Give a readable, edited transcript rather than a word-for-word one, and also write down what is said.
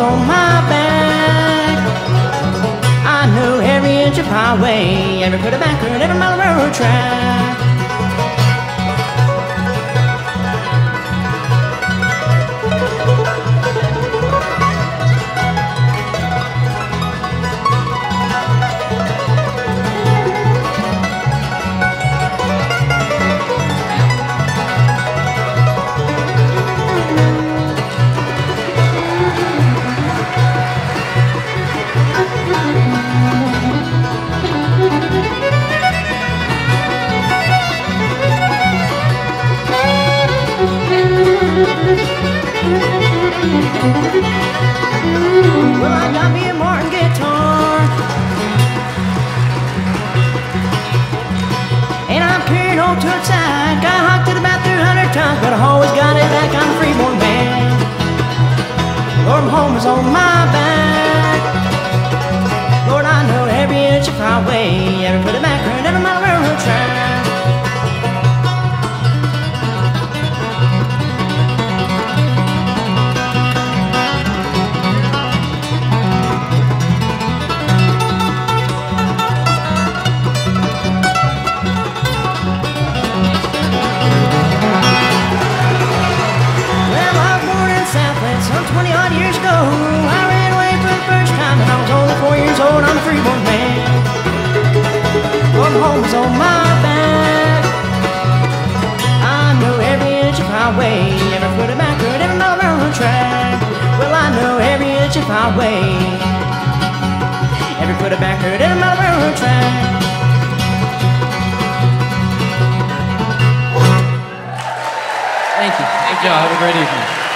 on my back. I know every inch of highway, every foot of backward, every mile of railroad track. Well, I got me a Martin guitar, and I'm carrying on to its side. Got hocked it about 300 times, but I always got it back. I'm a Freeborn Man. Lord, my home is on my back. Lord, I know every inch of highway, every foot of backward, every mile of railroad track. Some 20-odd years ago, I ran away for the first time, and I was only 4 years old. I'm a Freeborn Man. Going home is on my back. I know every inch of highway, every foot of backward, every mile of railroad track. Well, I know every inch of highway, every foot of backward, every mile of railroad track. Thank you. Good job. Have a great evening.